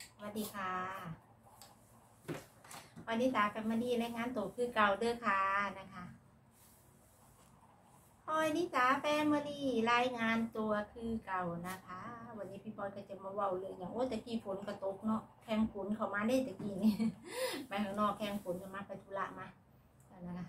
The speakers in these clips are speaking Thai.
สวัสดีค่ะวันนี้ตาแฟมิลี่รายงานตัวคือเก่าเด้อค่ะนะคะพอยนิสาแฟมิลี่รายงานตัวคือเก่านะคะวันนี้พี่พลอยก็จะมาเว้าเลยอย่างโอ้ตะกี้ฝนกระตกเนาะแข่งฝนเข้ามาได้ตะกี้นี่ ไปข้างนอกแข่งฝนจะมาไปธุระมานะคะ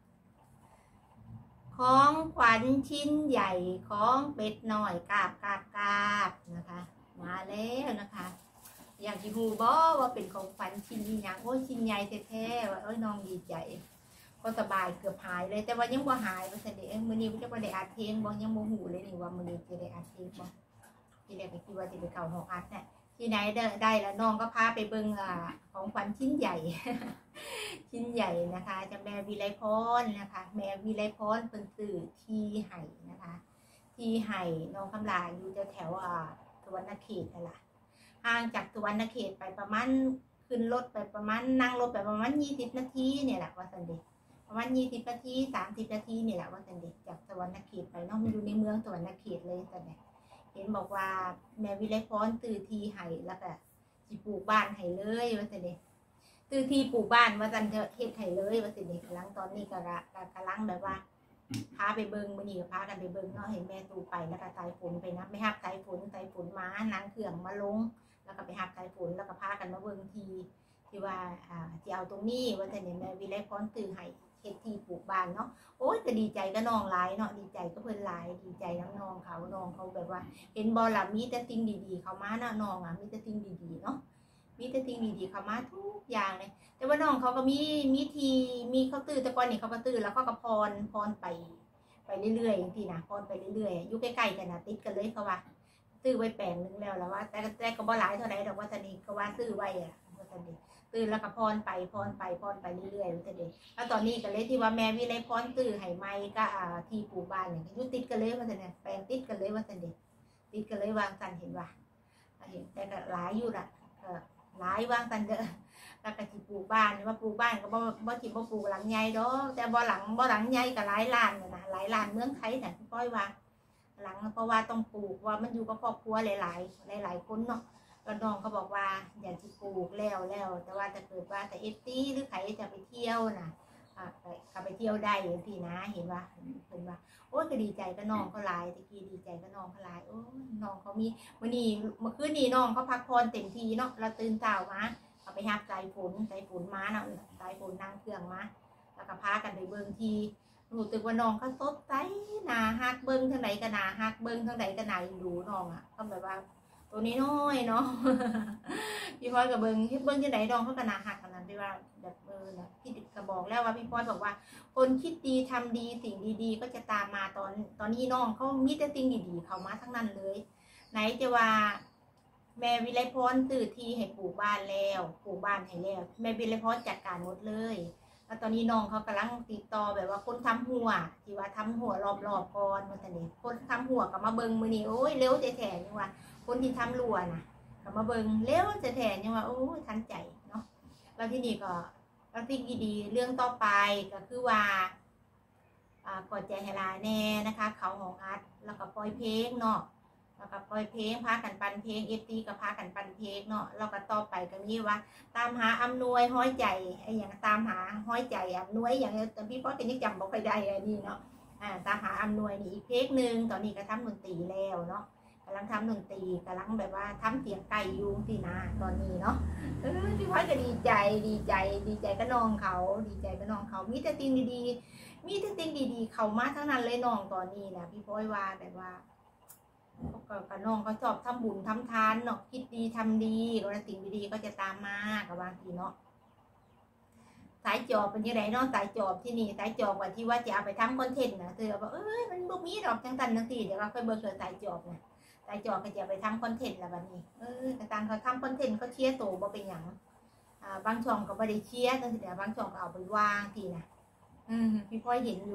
ของขวัญชิ้นใหญ่ของเป็ดหน่อยกาบนะคะมาแล้วนะคะอย่างที่ฮูบอว่าเป็นของขวัญชิ้นอย่างโอ้ยชิ้นใหญ่แท้ๆว่าเอ้ยน้องดีใจก็สบายเกือบหายเลยแต่ว่ายังบ่หายว่าซั่นเด้มื้อนี้จะบ่ได้อัดเพลงบ่ยังบ่ฮู้เลยนี่ว่ามื้อนี้จะได้อัดเพลงบ่ที่แรกก็คิดว่าสิไปเข้าห้องอัดเนี่ยที่ไหนได้แล้วน้องก็พาไปเบิ่งของขวัญชิ้นใหญ่ ชิ้นใหญ่นะคะจากแม่วิไลพรนะคะแม่วิไลพรเป็นสื่อที่ไห่นะคะที่ไห่น้องคำลาอยู่แถวสุวรรณเขตนั่นแหละห่างจากสุวรรณเขตไปประมาณขึ้นรถไปประมาณนั่งรถไปประมาณ20 นาทีเนี่ยแหละว่าสันเดย์ประมาณ20 นาที30 นาทีเนี่ยแหละว่าสันเดย์จากสุวรรณเขตไปน้องมันอยู่ในเมืองสุวรรณเขตเลยสันเดย์เห็นบอกว่าแม่วิไลพรตื่นที่ไห่แล้วก็สิปลูกบ้านไห่เลยว่าสันเดย์ตื่นที่ปลูกบ้านว่าสันเฮ็ดไห่เลยว่าสันเดย์กำลังตอนนี้ก็กำลังแบบว่าพาไปเบิ้งมื้อนี้ก็พากันไปเบิ้งเนาะเห็นแม่ตูไปแล้วก็สายฝนไปนะไม่ฮับสายฝนมานั่งเครื่องมาลงแล้วก็ไปฮับสายฝนแล้วก็พากันมาเบิ้งที่ว่าที่เอาตรงนี้ว่าแต่เนี่ยแม่วิไลพรตื่นให้เฮ็ดที่ปลูกบ้านเนาะโอ้ยจะดีใจก็น้องหลายเนาะดีใจก็เพิ่นหลายดีใจน้องเขาแบบว่าเห็นบ่ล่ะมีแต่สิ่งดีๆเข้ามาเนาะน้องมีแต่สิ่งดีๆเนาะมีแต่สิ่งดีๆเข้ามาทุกอย่างเลยแต่ว่าน้องเขาก็มีทีมีเขาตื่นแต่ก่อนนี่เขาก็ตื่นแล้วเขาก็พรไปเรื่อยๆอย่างที่นะพรไปเรื่อยๆอยู่ใกล้ๆกันนะติดกันเลยเขาว่าซื้อไว้แปลงนึงแล้วว่าแต่ก็บ่หลายเท่าไหร่ดอกว่าตอนนี้ก็ว่าซื้อไว้อะว่าตอนนี้ตื่นแล้วก็พรไปเรื่อยๆว่าตอนนี้แล้วตอนนี้ก็เลยที่ว่าแม่วิไลพรตื่นให้ไม้ก็ที่ปลูกบ้านเนี่ยอยู่ติดกันเลยว่าตอนนี้แปลงติดกันเลยว่าตอนนี้ติดกันเลยวางสันเห็นว่าเห็นแต่ก็หลายอยู่ละหลายวางสันเด้อแล้วก็ที่ปลูกบ้านว่าปลูกบ้านก็บ่ที่บ่ปลูกหลังใหญ่ดอกแต่บ่หลังใหญ่ก็หลายล้านนะหลายล้านเมืองไทยแต่พี่ป้อยว่าหลังเพราะว่าต้องปลูกว่ามันอยู่กับครอบครัวหลายคนเนาะก็น้องเขาบอกว่าอยากจะปลูกแล้วแต่ว่าจะเกิดว่าแต่หรือใครจะไปเที่ยวนะไปเที่ยวได้อย่างที่นะเห็นว่าโอ้ก็ดีใจก็น้องเขาหลายตะกี้ดีใจก็น้องเขาหลายโอ้น้องเขามีเมื่อคืนนี้น้องเขาพักผ่อนเต็มที่เนาะเราตื่นเช้ามาเอาไปหับสายฝนมาเนาะสายฝนนั่งเครื่องมาแล้วก็พากันไปเบิ่งทีรู้ตึกว่าน้องเขาสดใสหนาฮักเบิ่งทางไหนก็หนาฮักเบิ่งทางไหนก็หนาดูน้องก็แบบว่าตัวนี้น้อยเนาะพี่พอยกับเบิ่งที่ไหนน้องเขาก็หนาฮักกันนั้นที่ว่าแบบพี่ก็บอกแล้วว่าพี่พอยบอกว่าคนคิดดีทำดีสิ่งดีๆก็จะตามมาตอนนี้น้องเขามีแต่สิ่งดีๆเข้ามาทั้งนั้นเลยไหนจะว่าแม่วิไลพรตื่นทีให้ปลูกบ้านแล้วปลูกบ้านให้แล้วแม่วิไลพรจัดการหมดเลยแล้วตอนนี้น้องเขากำลังติดต่อแบบว่าคนทำหัวที่ว่าทำหัวรอบก่อนมาแต่เนี่ยคนทำหัวกับมาเบิงมือนี่โอ้ยเร็วแท้ๆยังว่าคนที่ทำรัวนะกับมาเบิงเร็วแท้ๆยังว่าโอ้ยทันใจเนาะแล้วที่นี่ก็แล้วสิ่งดีๆเรื่องต่อไปก็คือว่ากดใจให้ลาแน่นะคะเขาของอัดแล้วก็ปล่อยเพลงเนาะแล้วก็ปล่อยเพลงพากันปันเพลงก็พากันปันเพลงเนาะแล้วก็ต่อไปก็มีว่าตามหาอำนวยห้อยใจไอ้อย่างตามหาห้อยใจอำนวยอย่างแต่พี่พ่อเป็นยังจำบอกใครได้อันนี้เนาะตามหาอำนวยนี่อีกเพลงหนึ่งตอนนี้ก็ทำดนตรีแล้วเนาะกำลังทำดนตรีกำลังแบบว่าทำเสียงไก่ยุงสินะตอนนี้เนาะพี่พ่อก็ดีใจก็น้องเขาดีใจก็น้องเขามีแต่สิ่งดีๆเขามาทั้งนั้นเลยน้องตอนนี้นะพี่พ่อว่าแบบว่าก็น้องก็ชอบทำบุญทำทานเนาะคิดดีทำดีก็สิ่งดีๆก็จะตามมากับบางทีเนาะสายจอบเป็นยังไงเนาะสายจอบที่นี่สายจอบว่าที่ว่าจะเอาไปทำคอนเทนต์นะเธอบอกมันบุกมีดอกจังตันจังตีเดี๋ยวเราค่อยเบิกสายจอบนะสายจอบก็จะไปทำคอนเทนต์แล้วแบบนี้กระตันเขาทำคอนเทนต์เขาเชียร์โตบ่เป็นอย่างบางช่องก็ไม่ได้เชียร์แต่เดี๋ยวบางช่องก็เอาไปวางทีนะพี่พ่อยเห็นอยู่แต่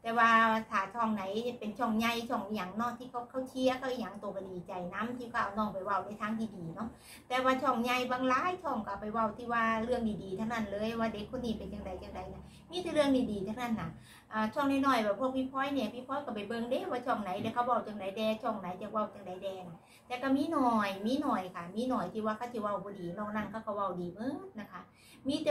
แต่ว่าถ้าช่องไหนเป็นช่องใหญ่ช่องอย่างเนาะที่เขาเชียร์เขาอย่างตัวก็ดีใจน้ำที่เขาเอาน้องไปเว้าในทางที่ดีเนาะแต่ว่าช่องใหญ่บางหลายช่องก็ไปเว้าที่ว่าเรื่องดีๆทั้งนั้นเลยว่าเด็กคนนี้เป็นจังใดนะมีแต่เรื่องดีๆทั้งนั้นน่ะช่องน้อยๆแบบพวกพี่พ้อยเนี่ยพี่พ้อยก็ไปเบิ่งเด้ว่าช่องไหนเดี๋ยวเขาเว้าจังใดแดช่องไหนจะเว้าจังใดแดนะแต่ก็มีหน่อยค่ะมีหน่อยที่ว่าเขาจะเว้าบ่ดีนอกนั้นเขาก็เว้าดีเบิดนะคะมีแต่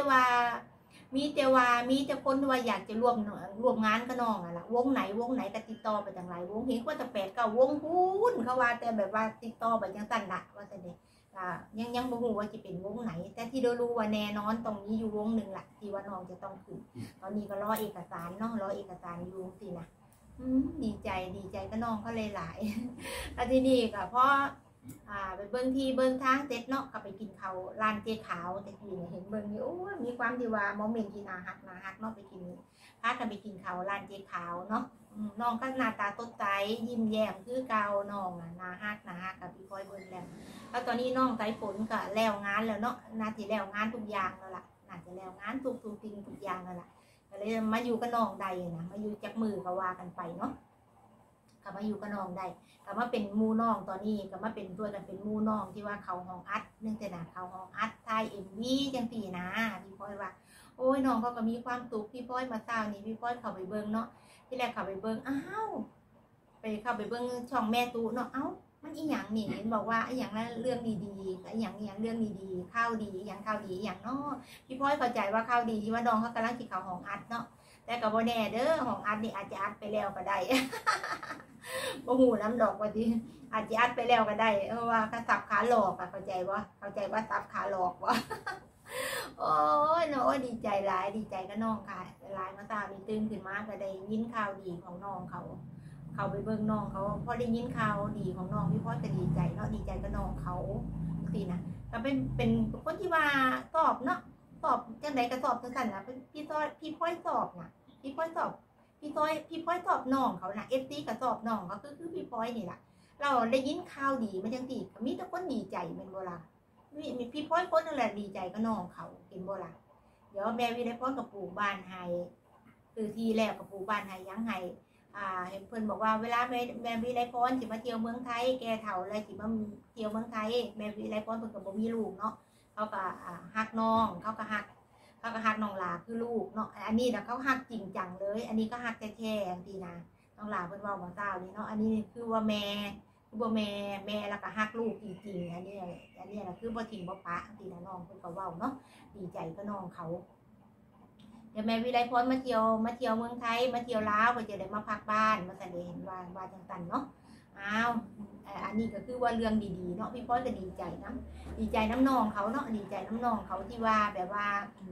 คนที่ว่าอยากจะร่วมงานกับน้องอะล่ะวงไหนก็ติดต่อไปจังไรวงเห็นว่าจะ8 9 วงพูนเขาว่าแต่แบบว่าติดต่อไปจังสั่นละว่าแต่เด็กยังบ่ฮู้ว่าจะเป็นวงไหนแต่ที่รู้ว่าแน่นอนตรงนี้อยู่วงหนึ่งแหละที่ว่าน้องจะต้องขึ้นตอนนี้ก็รอเอกสารเนาะรอเอกสารอยู่สินะดีใจก็น้องเขาเลยหลายแล้วที่นี่ก็เพราะไปเบิ้งที่เบิ้งทางเสร็จเนาะก็ไปกินเขาร้านเจ๊ขาวแต่กี้เนี่ยเห็นเบิ้งอยู่โอ้มีความที่ว่าโมเมนต์ที่น่าฮักเนาะไปกินพากันไปกินเขาร้านเจ๊ขาวเนาะน้องก็หน้าตาสดใสยิ้มแย้มคือเก่าน้องน่าฮักกับพี่พลอยเบิ้งแล้วตอนนี้น้องสายฝนก็แล้วงานแล้วเนาะน่าจะแล้วงานทุกอย่างแล้วล่ะน่าจะแล้วงานทุกสิ่งทุกอย่างแล้วล่ะก็เลยมาอยู่กับน้องใดนะมาอยู่จับมือก็ว่ากันไปเนาะก็มาอยู่กับน้องได้ก็มาเป็นมูน้องตอนนี้ก็มาเป็นตัวกันเป็นมูน้องที่ว่าเขาห้องอัดเนื่องจากนะเขาห้องอัดไทยMVจังสี่นะพี่พ้อยว่าโอ้ยน้องเขาก็มีความสุขพี่พ้อยมาเศร้านี่พี่พ้อยเข้าไปเบิ้งเนาะที่แรกเข้าไปเบิ้งอ้าวเข้าไปเบิ้งช่องแม่ตูเนาะเอ้ามันอีหยังนี่บอกว่าอีหยังนั้นเรื่องดีๆอีหยังเรื่องดีๆข้าวดีอย่างข้าวดีอย่างเนาะพี่พ้อยเข้าใจว่าข้าวดีที่ว่าน้องเขากำลังที่เขาห้องอัดเนาะแต่กับโบแน่เด้อของอัดนี่อาจจะอัดไปแล้วก็ได้บ่หูน้ำดอกว่าที่อาจจะอัดไปแล้วก็ได้เพราะว่าเขาสับขาหลอกเข้าใจว่าสับขาหลอกวะโอ้ยน้องดีใจหลายดีใจก็น้องค่ะหลายมาตามีตื่นขึ้นมาก็ได้ยินข่าวดีของน้องเขาไปเบิ่งน้องเขาพอได้ยินข่าวดีของน้องพี่พ่อจะดีใจเนาะดีใจก็น้องเขาสินะก็เป็นคนที่ว่าตอบเนาะตอบจังไดก็ตอบจังซั่นนะพี่พ่อยตอบนะพี่พ่อยตอบน้องเขานะFTก็ตอบน้องก็คือพี่พ่อยนี่แหละเราได้ยินข่าวดีมาจังซี่ก็มีแต่คนดีใจแม่นบ่ล่ะมีพี่พ่อยคนนั่นแหละดีใจก็น้องเขาเห็นบ่ล่ะเดี๋ยวแม่วิไลพรก็ปลูกบ้านให้คือที่แล้วก็ปลูกบ้านให้ยังให้เห็นเพิ่นบอกว่าเวลาแม่วิไลพรสิมาเที่ยวเมืองไทยแกเฒ่าแล้วสิมาเที่ยวเมืองไทยแม่วิไลพรเพิ่นก็บ่มีลูกเนาะเขาก็ฮักน้องเขาก็ฮักน้องหลาคือลูกเนาะอันนี้นะเขาฮักจริงจังเลยอันนี้ก็ฮักแท้ๆทีนะน้องหลาเพิ่นเว้าบ่เจ้านี่เนาะอันนี้คือว่าแม่แล้วก็ฮักลูกจริงๆอันนี้นะคือบ่ทิ้งบ่ปะทีนะน้องเพิ่นก็เว้าเนาะดีใจก็น้องเขาเดี๋ยวแม่วิไลพรมาเที่ยวเมืองไทยมาเที่ยวลาวก็จะได้มาพักบ้านมาแสดงว่าจังซั่นเนาะอ้าวอันนี้ก็คือว่าเรื่องดีๆเนาะพี่พ้อยก็ดีใจน้ำน้องเขาเนาะดีใจน้ำน้องเขาที่ว่าแบบว่า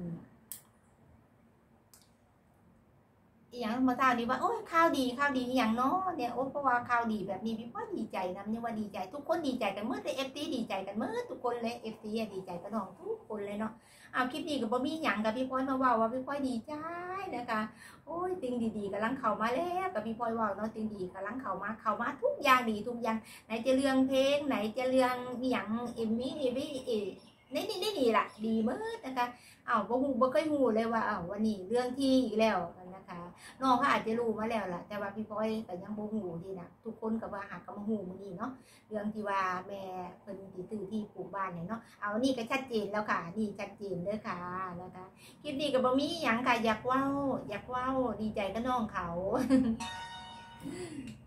อย่างมาทราบดีว่าโอ้ยข้าวดีอย่างเนาะเนี่ยโอ้เพราะว่าข้าวดีแบบนี้พี่พ่อดีใจนะเนี่ยว่าดีใจทุกคนดีใจกันเมื่อแต่FTดีใจกันเมื่อทุกคนเลยFTดีใจกันน้องทุกคนเลยเนาะเอาคลิปนี้กับบ่มีหยังกับพี่พ่อยมาว่าพี่พ่อยดีใจนะคะโอ้ยสิ่งดีๆกำลังเข้ามาแล้วกับพี่พ่อยว่าเนาะสิ่งดีกำลังเข้ามาทุกอย่างดีทุกอย่างไหนจะเรื่องเพลงไหนจะเรื่องอย่างMVนี่ล่ะดีเมื่อนะคะบ่เคยหูเลยว่าวันนี้เรื่องที่อีกแล้วนะคะน้องเขาอาจจะรู้มาแล้วล่ะแต่ว่าพี่พ้อยแต่ยังบ่หูดีนะทุกคนก็ว่าหากก็มาหูมื้อนี้เนาะเรื่องที่ว่าแม่เพิ่นสิซื้อที่ปลูกบ้านเนี่ยเนาะนี่ก็ชัดเจนแล้วค่ะนี่ชัดเจนเด้อค่ะนะคะคลิปนี้ก็บ่มีหยังค่ะอยากเว้าดีใจกับน้องเขา